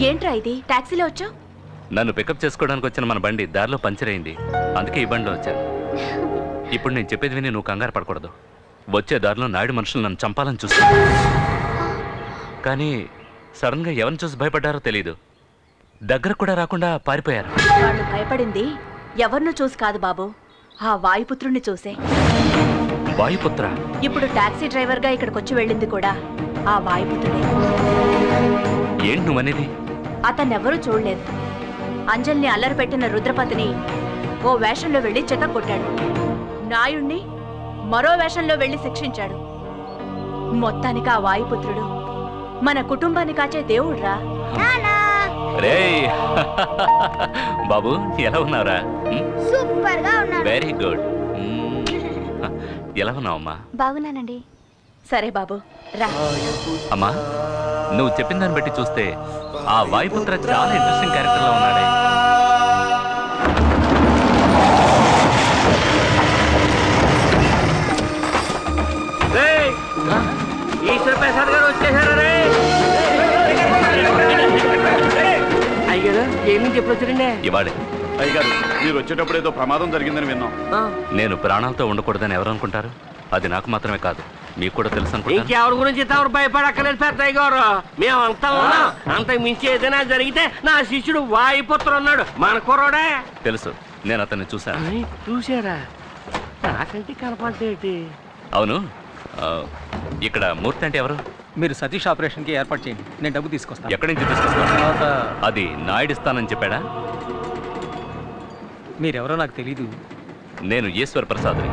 ఏంట్రా ఇది? టాక్సీలో వచ్చావు? నన్ను పికప్ చేసుకోవడానికి వచ్చిన మన బండి దారిలో పంచర్ అయింది, అందుకే ఈ బండిలో వచ్చాను. ఇప్పుడు నేను చెప్పేది విని నువ్వు కంగారు పడకూడదు. వచ్చే దారిలో నాయుడు మనుషులు నన్ను చంపాలని చూస్తాను, కానీ సడన్గా ఎవరిని చూసి భయపడ్డారో తెలీదు. దగ్గర కూడా రాకుండా పారిపోయారు. వాళ్ళు భయపడింది ఎవరినో చూసి కాదు బాబు, ఆ వాయుపుత్రుణ్ణి చూసే. వాయుపుత్ర? ఇప్పుడు టాక్సీ డ్రైవర్ గా ఇక్కడికి వచ్చి వెళ్ళింది కూడా ఆ వాయుపుత్రుడే. ఏంటి నువ్వనేది? అతన్నెవరూ చూడలేదు. అంజల్ని అల్లరి పెట్టిన రుద్రపతిని ఓ వేషంలో వెళ్లి చెత్త కొట్టాడు. నాయుణ్ణి మరో వేషంలో వెళ్లి శిక్షించాడు. మొత్తానికి ఆ వాయుపుత్రుడు మన కుటుంబాన్ని కాచే దేవుడ్రా. రేయ్ బాబు, ఎలా ఉన్నావురా? సూపర్ గా ఉన్నా. Very good. ఎలా ఉన్నావమ్మా? బాగున్నానండి. సరే బాబు రా. అమ్మా, నువ్వు చెప్పిన దాన్ని బట్టి చూస్తే ఆ వాయుపుత్ర చాలా ఇంట్రెస్టింగ్ క్యారెక్టర్ లో ఉన్నాడే. ఈశ్వర ప్రసాద్ గారు వచ్చేసారు. అయ్యారు ఏమి చెప్పి వచ్చారండి? ఇవాడే. అయ్యగారు, మీరు వచ్చేటప్పుడు ఏదో ప్రమాదం జరిగిందని విన్నాం. నేను ప్రాణాలతో ఉండకూడదని ఎవరు అనుకుంటారు? అది నాకు మాత్రమే కాదు, మీకు కూడా తెలుసు అనుకుంటా. ఇంకెవరి గురించి ఎవరు భయపడక్కలేదు పెద్దయ్య గారు. మేమంతా ఉన్నాం. అంతకు మించి ఏదైనా జరిగితే నా శిష్యుడు వాయుపుత్ర ఉన్నాడు, మన కుర్రోడే. తెలుసు, నేను అతన్ని చూశాను. చూసారా? నాకంటే కనపడేటి. అవును, ఇక్కడ మూర్తి అంటే ఎవరు? మీరు సతీష్ ఆపరేషన్ కి ఏర్పాటు చేయండి, నేను డబ్బు తీసుకొస్తాను. ఎక్కడి నుంచి తీసుకొస్తాను? అది నాయుడు ఇస్తానని చెప్పాడా? మీరెవరో నాకు తెలీదు. నేను ఈశ్వర్ ప్రసాద్ని.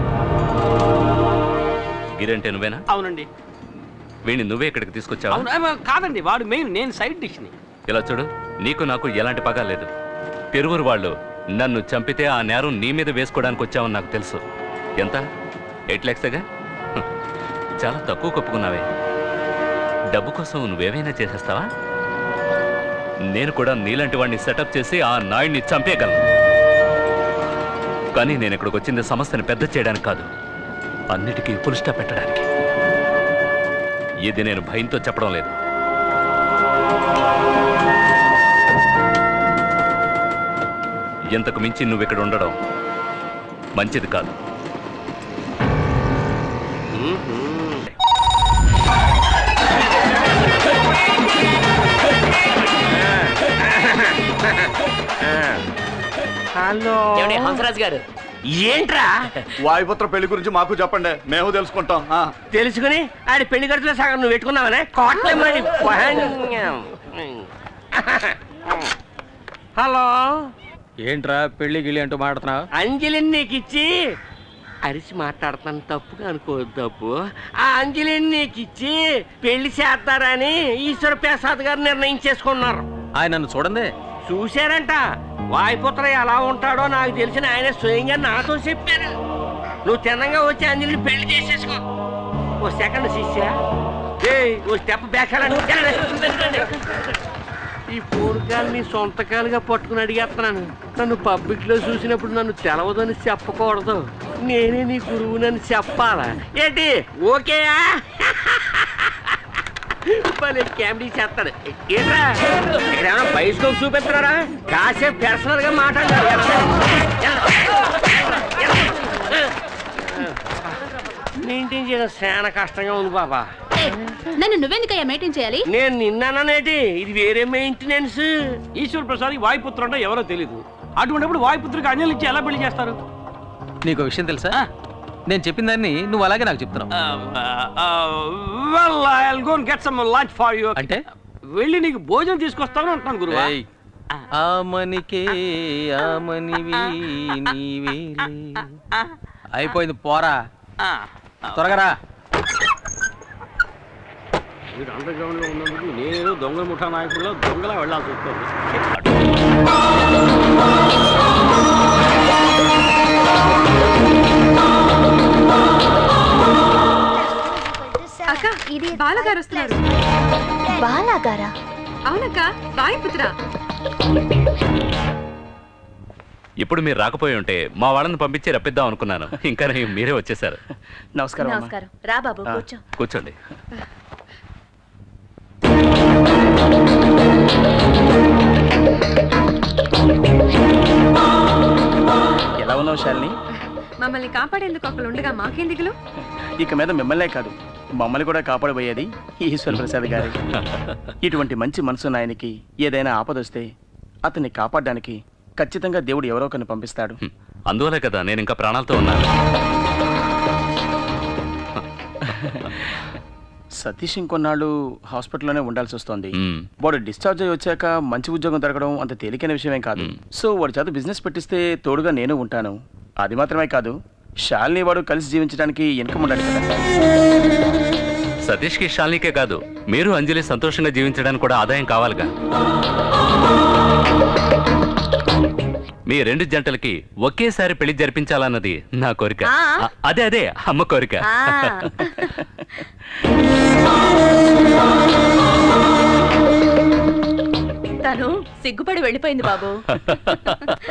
గిరంటే నువ్వేనా? అవునండి. వీడిని నువ్వే ఇక్కడికి తీసుకొచ్చావా? కాదండి, వాడు మెయిన్, నేను సైడ్ డిష్ ని. ఇలా చూడు, నీకు నాకు ఎలాంటి పగా లేదు. పెరుగురు వాళ్ళు నన్ను చంపితే ఆ నేరం నీ మీద వేసుకోవడానికి వచ్చావని నాకు తెలుసు. ఎంత? 8 లక్షగా? చాలా తక్కువ కప్పుకున్నావే. డబ్బు కోసం నువ్వేమైనా చేసేస్తావా? నేను కూడా నీలాంటి వాడిని సెటప్ చేసి ఆ నాయుడిని చంపేయగలను. కానీ నేను ఇక్కడికి వచ్చింది సమస్యను పెద్ద చేయడానికి కాదు, అన్నిటికీ ఫుల్ స్టాప్ పెట్టడానికి. ఇది నేను భయంతో చెప్పడం లేదు. ఇంతకు మించి నువ్వు ఇక్కడ ఉండడం మంచిది కాదు. హలో హంసరాజ్ గారు. ఏంట్రా? వాయుపుత్ర పెళ్లి గురించి మాకు చెప్పండి, మేము తెలుసుకుంటాం. తెలుసుకుని ఆడి పెళ్లి ఖర్చులో సగం నువ్వు పెట్టుకున్నావనే కోట్లేమని. హలో, ఏంట్రా పెళ్లి గిళ్ళి అంటూ మాట్లాడుతున్నావు? అంజలిని నీకు ఇచ్చి అరిసి మాట్లాడుతాను, తప్పుగా అనుకోవద్దు. తప్పు. ఆ అంజలిని నీకు ఇచ్చి పెళ్లి చేస్తారని ఈశ్వర ప్రసాద్ గారు నిర్ణయించేసుకున్నారు. ఆయన నన్ను చూడండి. చూశారంట. వాయుపుత్ర ఎలా ఉంటాడో నాకు తెలిసిన ఆయన స్వయంగా నాతో చెప్పారు. నువ్వు తిన్నంగా వచ్చి అంజలిని పెళ్లి చేసేసుకో. ఓ సెకండ్ శిష్య, ఓ స్టెప్ బ్యాక్. ఈ పూర్వకాలని సొంతకాలుగా పట్టుకుని అడిగేస్తున్నాను. నన్ను పబ్లిక్ లో చూసినప్పుడు నన్ను తెలవదని చెప్పకూడదు, నేనే నీ గురువునని చెప్పాలా ఏంటి? ఓకేయా? కామెడీ చేస్తాడు. ఏంట్రా ఇక్కడేమన్నా బైస్కోప్ చూపిస్తున్నారా? కాసేపు పర్సనల్ గా మాట్లాడారు. మెయింటైన్ చేయడం చాలా కష్టంగా ఉంది బాబా. నన్ను నువ్వెందుకయ్యా మెయింటైన్ చేయాలి? నేను నిన్నానేటి, ఇది వేరే మెయింటెనెన్స్. ఈశ్వర ప్రసాద్ వాయుపుత్ర అంటే ఎవరో తెలీదు. అటువంటిప్పుడు వాయుపుత్రికి అంజలి ఇచ్చి ఎలా పెళ్లి చేస్తారు? నీకు విషయం తెలుసా? నేను చెప్పిన దాన్ని నువ్వు అలాగే నాకు చెప్తున్నావు. అంటే వెళ్ళి నీకు భోజనం తీసుకొస్తాను అంటున్నాను గురువా. ఆమనికే ఆమనివి నీవేలే. అయిపోయింది, పోరా త్వరగా రా. మీరు అండర్ గ్రౌండ్ లో ఉన్నందుకు నేను దొంగ ముఠా నాయకుల్లో దొంగలా వెళ్లాల్సి వస్తుంది. అక్క, బాలగారు వస్తున్నారు. బాలాగారా? అవునక్క, వాయుపుత్ర. ఇప్పుడు మీరు రాకపోయి ఉంటే మా వాళ్ళని పంపించి రప్పిద్దాం అనుకున్నాను. ఇంకా మీరే వచ్చేసారు. నమస్కారం. నమస్కారం. రా బాబు, కూర్చో. కూర్చోండి. వెళ్దాం శాలిని. మమ్మల్ని కాపాడేందుకు ఒకళ్ళు ఉండగా మాకేం దిగులు? ఇక మీద మిమ్మల్నే కాదు మమ్మల్ని కూడా కాపాడబోయేది ఈశ్వర ప్రసాద్ గారు. ఇటువంటి మంచి మనసున్న ఆయనకి ఏదైనా ఆపదొస్తే అతన్ని కాపాడడానికి ఖచ్చితంగా దేవుడు ఎవరో ఒకరిని పంపిస్తాడు. అందువలే కదా నేను ఇంకా ప్రాణాలతో ఉన్నాను. సతీష్ ఇంకొన్నాళ్ళు హాస్పిటల్లోనే ఉండాల్సి వస్తోంది. వాడు డిశ్చార్జ్ అయ్యి వచ్చాక మంచి ఉద్యోగం దొరకడం అంత తేలికైన విషయమేం కాదు. సో వాడి చేత బిజినెస్ పెట్టిస్తే తోడుగా నేను ఉంటాను. అది మాత్రమే కాదు, శాలిని వాడు కలిసి జీవించడానికి ఇన్కమ్ ఉండాలి కదా. సతీష్కి శాలినికే కాదు, మీరు అంజలి సంతోషంగా జీవించడానికి కూడా ఆదాయం కావాలిగా. మీ రెండు జంటలకి ఒకేసారి పెళ్లి జరిపించాలన్నది నా కోరిక. అదే అమ్మ కోరిక. తను సిగ్గుపడి వెళ్ళిపోయింది బాబు.